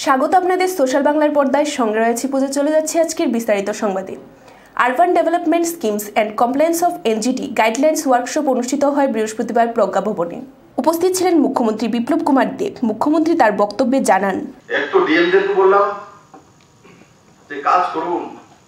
স্বাগত আপনাদের সোশ্যাল বাংলার পর্দায় সঙ্গে রয়েছে পুজো চলে যাচ্ছে আজকের বিস্তারিত সংবাদে। Urban development schemes and compliance of NGT guidelines workshop অনুষ্ঠিত হয় বৃহস্পতিবার প্রজ্ঞা ভবনে। উপস্থিত ছিলেন মুখ্যমন্ত্রী বিপ্লব কুমার দেব। মুখ্যমন্ত্রী তার বক্তব্যে জানান, একটু ডিএমদেরকে বললাম যে কাজ করুন,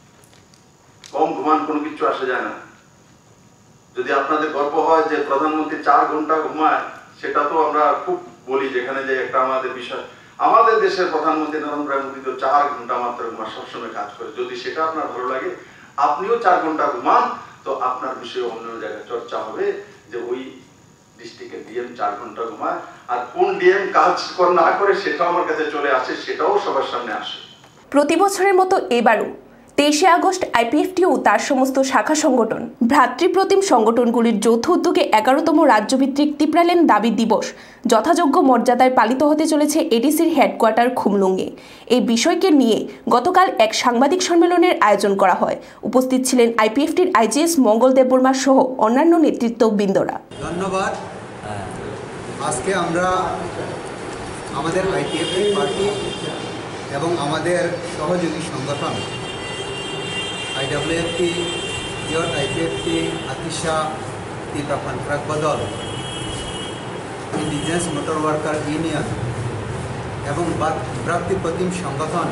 কম ঘুমান কোনো কিছু আসে যায় না। যদি আপনাদের গর্ব হয় যে প্রধানমন্ত্রী 4 ঘন্টা ঘুমায়, সেটা তো আমরা খুব বলি, যেখানে যে একটা আমাদের বিষয়। আমাদের দেশের প্রধানমন্ত্রী নরেন্দ্র মোদী তো 4 ঘন্টা মাত্র ঘুমান, সবসময় কাজ করে। যদি সেটা আপনার ভালো লাগে, আপনিও 4 ঘন্টা ঘুমান, তো আপনার বিষয়ে অন্য জায়গায় চর্চা হবে যে ওই ডিস্ট্রিক্টের ডিএম 4 ঘন্টা ঘুমায়, আর কোন ডিএম কাজ না করে সেটাও আমার কাছে চলে আসে, সেটাও সবার সামনে আসে। প্রতি বছরের মতো এবারও 23শে আগস্ট আইপিএফটিও তার সমস্ত শাখা সংগঠন, ভ্রাতৃপ্রতিম সংগঠনগুলির যৌথ উদ্যোগে 11তম রাজ্যভিত্তিক তিপ্রালেন দাবি দিবস যথাযোগ্য মর্যাদায় পালিত হতে চলেছে এডিসির হেডকোয়ার্টার খুমলুঙ্গে। এই বিষয়কে নিয়ে গতকাল এক সাংবাদিক সম্মেলনের আয়োজন করা হয়। উপস্থিত ছিলেন আইপিএফটির আইজিএস মঙ্গল দেববর্মা সহ অন্যান্য নেতৃত্ববৃন্দরা। ধন্যবাদ। আজকে আমরা আমাদের আইপিএফটি পার্টি এবং আমাদের সহযোগী সংগঠন আইডব্লিউএফটি, ইয়র আইপিএফটি, আতিশা, তিতাপান প্রাক বদল, ইন্ডিজিনাস মোটর ওয়ার্কার ইউনিয়ন এবং ভ্রাতৃপ্রতিম সংগঠন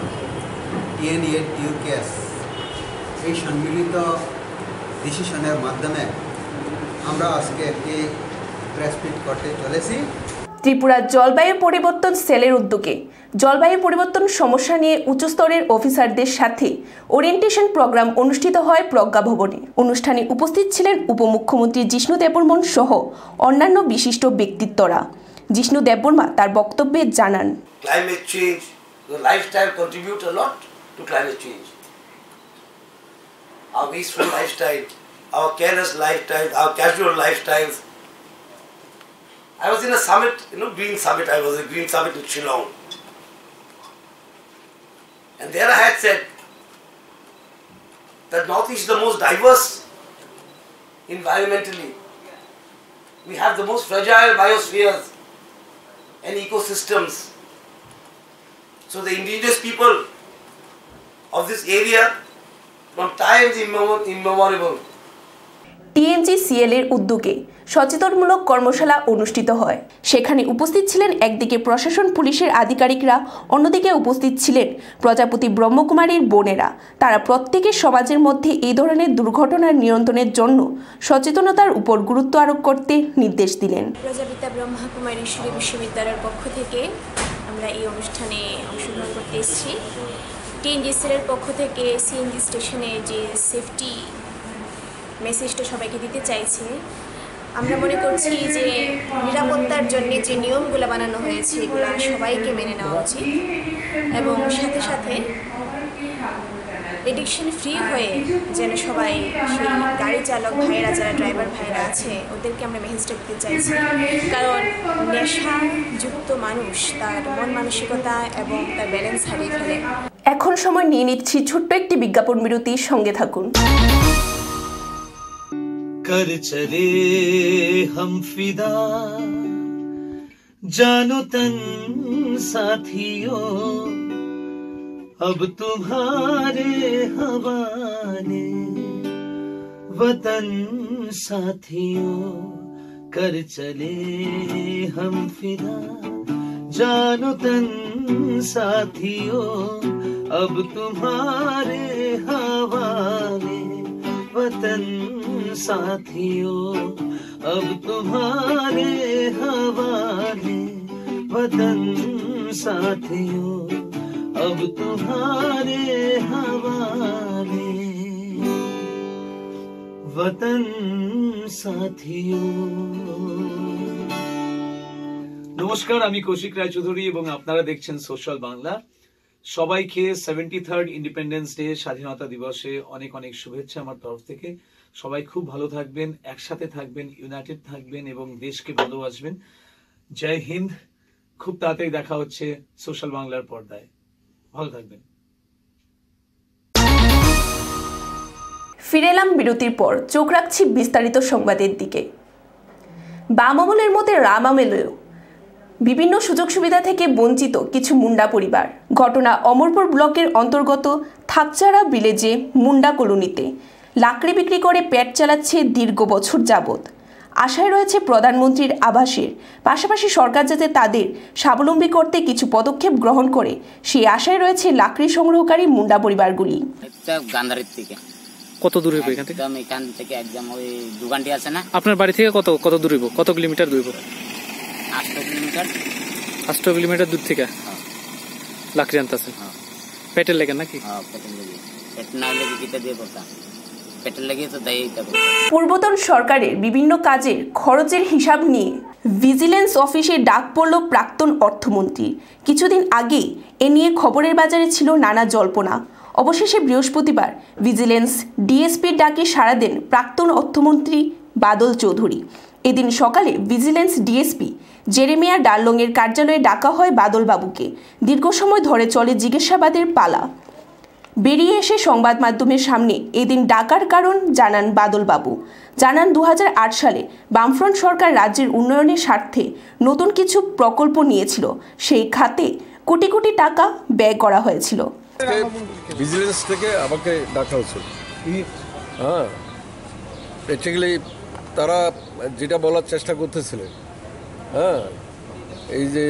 TNA-TUKS এই সম্মিলিত ডিসিশনের মাধ্যমে আমরা আজকে একটি প্রেস মিট করতে চলেছি। ত্রিপুরা জলবায়ু পরিবর্তন সেলের উদ্যোগে জলবায়ু পরিবর্তন সমস্যা নিয়ে উচ্চস্তরের অফিসারদের সাথে ওরিয়েন্টেশন প্রোগ্রাম অনুষ্ঠিত হয় প্রজ্ঞা ভবনে। অনুষ্ঠানে উপস্থিত ছিলেন উপমুখ্যমন্ত্রী জিষ্ণু দেববর্মন সহ অন্যান্য বিশিষ্ট ব্যক্তিত্বরা। জিষ্ণু দেববর্মা তার বক্তব্যে জানান, Climate change, the lifestyle contribute a lot to climate change. Our wasteful lifestyle, our careless lifestyle, our casual lifestyles. I was in a summit, green summit. I was at a green summit in Shillong. And there I had said that Northeast is the most diverse environmentally. We have the most fragile biospheres and ecosystems. So the indigenous people of this area from times immemorial. TNGCL এর উদ্যোগে সচেতনমূলক কর্মশালা অনুষ্ঠিত হয়। সেখানে উপস্থিত ছিলেন একদিকে প্রশাসন পুলিশের আধিকারিকরা, অন্যদিকে উপস্থিত ছিলেন প্রজাপতি ব্রহ্মকুমারীর বোনেরা। তারা প্রত্যেকে সমাজের মধ্যে এই ধরনের দুর্ঘটনার নিয়ন্ত্রণের জন্য সচেতনতার উপর গুরুত্ব আরোপ করতে নির্দেশ দিলেন। প্রজাপিতা ব্রহ্মকুমারী বিশ্ববিদ্যালয়ের পক্ষ থেকে আমরা এই অনুষ্ঠানে অংশগ্রহণ করতে এসেছি। TNGCL এর পক্ষ থেকে সিএনজি স্টেশনে যে সেফটি মেসেজটা সবাইকে দিতে চাইছে। আমরা মনে করছি যে নিরাপত্তার জন্য যে নিয়মগুলো বানানো হয়েছে এগুলো সবাইকে মেনে নেওয়া উচিত, এবং সাথে সাথে এডিকশন ফ্রি হয়ে যেন সবাই সেই গাড়ি চালক ভাইয়েরা, যারা ড্রাইভার ভাইয়েরা আছে, ওদেরকে আমরা মেসেজটা দিতে চাইছি। কারণ নেশাযুক্ত মানুষ তার মন মানসিকতা এবং তার ব্যালেন্স হারিয়ে ফেলে। এখন সময় নিয়ে নিচ্ছি ছোট্ট একটি বিজ্ঞাপন বিরতি, সঙ্গে থাকুন। कर चले हम फिदा जानो तन साथियों, अब तुम्हारे हवाले वतन साथियों। कर चले हम फिदा जानो तन साथियों, अब तुम्हारे हवाले वतन साथियों, अब तुम्हारे हवाले वतन साथियों, अब तुम्हारे हवाले वतन साथियों। নমস্কার, আমি কৌশিক রায়চৌধুরী এবং আপনারা দেখছেন সোশ্যাল বাংলা। সবাইকে 73rd ইন্ডিপেন্ডেন্স ডে, স্বাধীনতা দিবসে অনেক অনেক শুভেচ্ছা আমার তরফ থেকে। সবাই খুব ভালো থাকবেন, একসাথে থাকবেন, ইউনাইটেড থাকবেন এবং দেশকে ভালোবাসবেন। জয় হিন্দ। খুব তাড়াতাড়ি দেখা হচ্ছে সোশ্যাল বাংলার পর্দায়। ভালো থাকবেন। ফিরে এলাম বিরতির পর। চোখ রাখছি বিস্তারিত সংবাদের দিকে। বাম আমলের মধ্যে রাম আমলেও বিভিন্ন সুযোগ সুবিধা থেকে বঞ্চিত কিছু মুন্ডা পরিবার। ঘটনা অমরপুর ব্লকের অন্তর্গত থাকচারা ভিলেজে মুন্ডা কলোনিতে লাকড়ি বিক্রি করে পেট চালাচ্ছে দীর্ঘ বছর যাবৎ। আশায় রয়েছে প্রধানমন্ত্রীর আবাসের, পাশাপাশি সরকার যাতে তাদের স্বাবলম্বী করতে কিছু পদক্ষেপ গ্রহণ করে সেই আশায় রয়েছে লাকড়ি সংগ্রহকারী মুন্ডা পরিবারগুলি। গান্ধারীর থেকে কত দূর হবে এখান থেকে? এখান থেকে একদম ওই দোকানটি আছে না, আপনার বাড়ি থেকে কত দূর হইব? কত কিলোমিটার দূর হইব? 8 কিলোমিটার। 8 কিলোমিটার দূর থেকে লাকড়ি আনতেছেন? পেটের লেগে নাকি? পেটের লেগে। পেট না লেগে কিটা দিয়ে করতাম, পেটের লেগে তো দায়ী। পূর্বতন সরকারের বিভিন্ন কাজের খরচের হিসাব নিয়ে ভিজিলেন্স অফিসে ডাক পড়ল প্রাক্তন অর্থমন্ত্রী। কিছুদিন আগেই এ নিয়ে খবরের বাজারে ছিল নানা জল্পনা। অবশেষে বৃহস্পতিবার ভিজিলেন্স ডিএসপির ডাকে সাড়া দেন প্রাক্তন অর্থমন্ত্রী বাদল চৌধুরী। এদিন সকালে ভিজিলেন্স ডিএসপি জেরেমিয়া ডার্লংয়ের কার্যালয়ে ডাকা হয় বাদলবাবুকে। দীর্ঘ সময় ধরে চলে জিজ্ঞাসাবাদের পালা। বেরিয়ে এসে সংবাদ মাধ্যমের সামনে এদিন ডাকার কারণ জানান বাদলবাবু। জানান 2008 সালে বামফ্রন্ট সরকার রাজ্যের উন্নয়নের স্বার্থে নতুন কিছু প্রকল্প নিয়েছিল, সেই খাতে কোটি কোটি টাকা ব্যয় করা হয়েছিল। ভিজিলেন্স থেকে আমাকে ডাকা হয়েছিল। হ্যাঁ, বেসিক্যালি তারা যেটা বলার চেষ্টা করতেছিলেন, হ্যাঁ, এই যে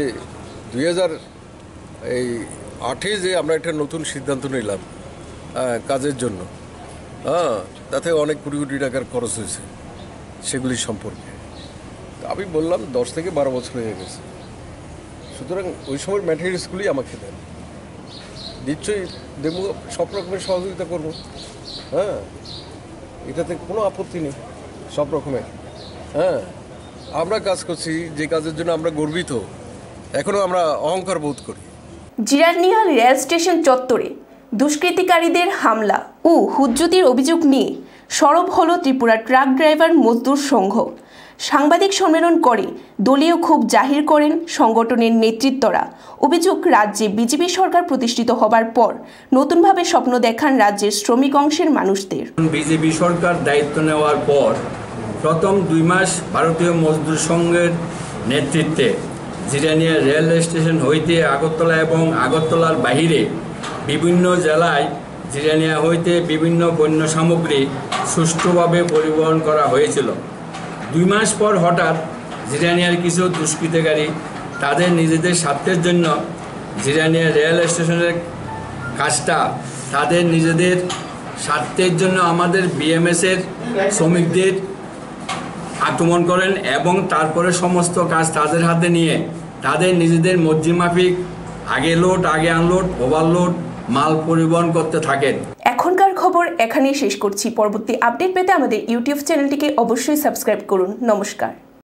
2008 যে আমরা একটা নতুন সিদ্ধান্ত নিলাম কাজের জন্য, হ্যাঁ, তাতে অনেক কোটি কোটি টাকার খরচ হয়েছে সেগুলি সম্পর্কে। আমি বললাম 10 থেকে 12 বছর হয়ে গেছে, সুতরাং ওই সময় ম্যাটেরিয়ালসগুলি আমাকে দেন, নিশ্চয়ই দেবো, সব রকমের সহযোগিতা করব। হ্যাঁ, এটাতে কোনো আপত্তি নেই, সব রকমের। হ্যাঁ, আমরা কাজ করছি যে কাজের জন্য আমরা গর্বিত, এখনও আমরা অহংকার বোধ করি। জিরানিয়া রেল স্টেশন চত্বরে দুষ্কৃতিকারীদের হামলা ও হুজ্জতির অভিযোগ নিয়ে সরব হল ত্রিপুরা ট্রাক ড্রাইভার মজদুর সংঘ। সাংবাদিক সম্মেলন করে দলীয় ক্ষোভ জাহির করেন সংগঠনের নেতৃত্বরা। অভিযোগ, রাজ্যে বিজেপি সরকার প্রতিষ্ঠিত হবার পর নতুনভাবে স্বপ্ন দেখান রাজ্যের শ্রমিক অংশের মানুষদের। বিজেপি সরকার দায়িত্ব নেওয়ার পর প্রথম 2 মাস ভারতীয় মজদুর সংঘের নেতৃত্বে জিরানিয়া রেল স্টেশন হইতে আগরতলা এবং আগরতলার বাহিরে বিভিন্ন জেলায় জিরানিয়া হইতে বিভিন্ন পণ্য সামগ্রী সুষ্ঠুভাবে পরিবহন করা হয়েছিল। 2 মাস পর হঠাৎ জিরানিয়ার কিছু দুষ্কৃতকারী তাদের নিজেদের স্বার্থের জন্য জিরানিয়া রেল স্টেশনের কাজটা তাদের নিজেদের স্বার্থের জন্য আমাদের বিএমএসের শ্রমিকদের আক্রমণ করেন এবং তারপরে সমস্ত কাজ তাদের হাতে নিয়ে তাদের নিজেদের মর্জি মাফিক আগে লোড আগে আনলোড ওভারলোড মাল পরিবহন করতে থাকেন। এখনকার খবর এখানেই শেষ করছি। পরবর্তী আপডেট পেতে আমাদের ইউটিউব চ্যানেলটিকে অবশ্যই সাবস্ক্রাইব করুন। নমস্কার।